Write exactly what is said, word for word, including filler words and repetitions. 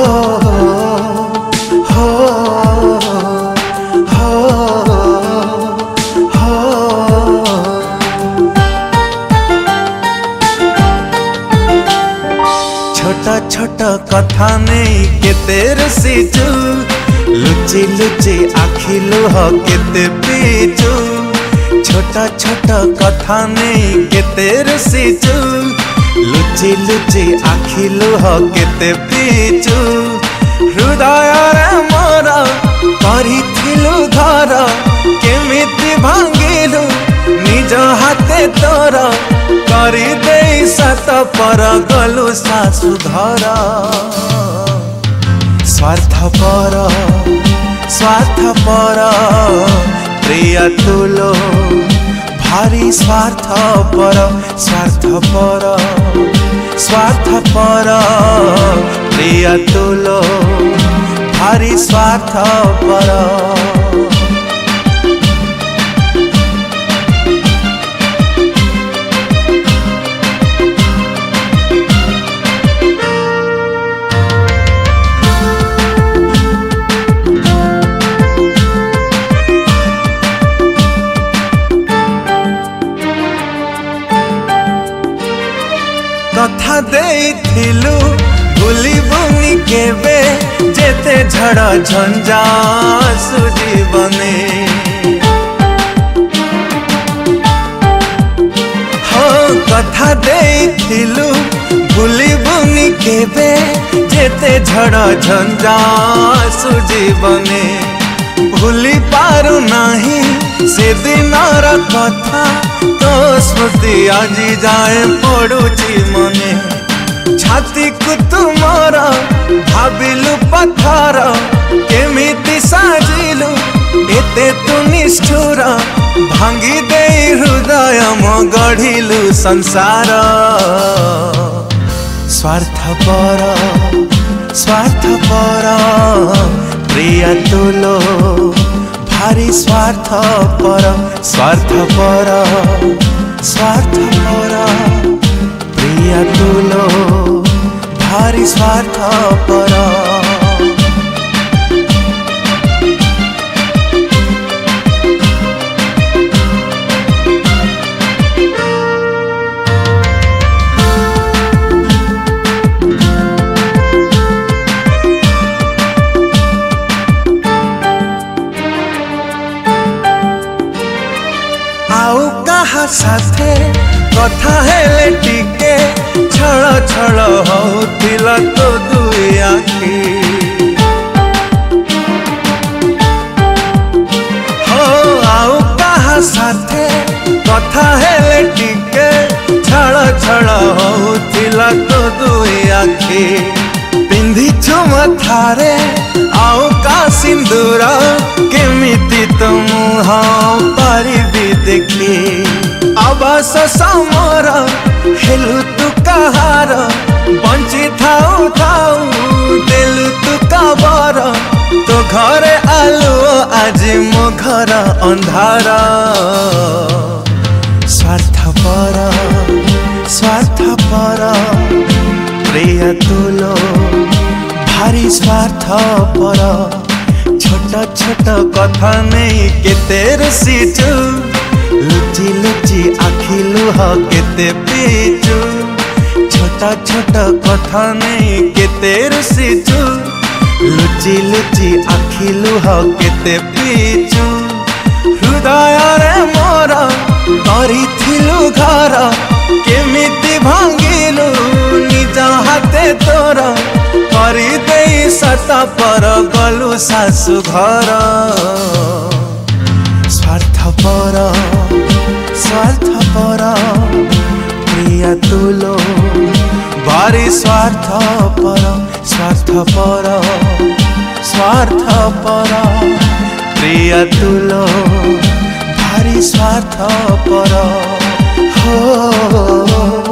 हो हो हो छोटा छोटा कथा नहीं केते रसीचु लुचि लुचि आखि लुह केते पीचु छोटा छोटा कथा नहीं केते रसीचु लुचि लुचि आखि लुह केते पीचु हृदय रे मोर करिथिलु घर केमिति भांगिलु निज हाथे तोर करि देई सत पर गलु सासु घर स्वार्थपर स्वार्थपर प्रिय तुलो भारी स्वार्थपर स्वार्थपर स्वार्थपर प्रिय तुलो भारी स्वार्थपर कथा देइथिलु भूलिबुनि केबे जेते झड़ झंझा सुजीवने हो कथा देइथिलु भूलिबुनि केबे जेते झड़ झंझा सुजीवने भूली पारु नाही से दिनर कथा तो स्मृति आजी जाए पड़ुची मने छाती को तुमर भाविलु पत्थर केमिति साजिलु एते तु निष्ठुर भांगी दे हृदय म गढ़िलु संसार स्वार्थपर स्वार्थपर प्रिय तुलो भारी स्वार्थपर स्वार्थपर स्वार्थपर प्रिय तुलो भारी स्वार्थपर साथे कथा हेले टिके छळ छळ होतिला तो दुई आखी हो आउ कहा साथे कथा हेले टिके छळ छळ होतिला तो दुई आखी पिंधी चुम थारे आउ का सिंदूर केमिति तो मुह पारिबी देखी आवास समर हेलु तु कहार बंची थाऊ थाऊ देलु तु कबर तो घरे आलु आज मो घर अंधार स्वार्थपर स्वार्थपर प्रिय तुलो भारी स्वार्थपर छोटा छोटा कथा नहीं केते रसीचु लुचि लुचि आखि लुह केते पीचु छोटा छोटा कथा नहीं केते रसीचु लुचि लुचि आखि लुह केते पीचु हृदय रे मोर करिथिलु घर केमिति भांगिलु निज हाथे तोर करि देई सत पर गलु सासु घर स्वार्थपर स्वार्थपर प्रिय तुलो भारी स्वार्थपर स्वार्थपर स्वार्थपर प्रिय तुलो भारी स्वार्थपर हो।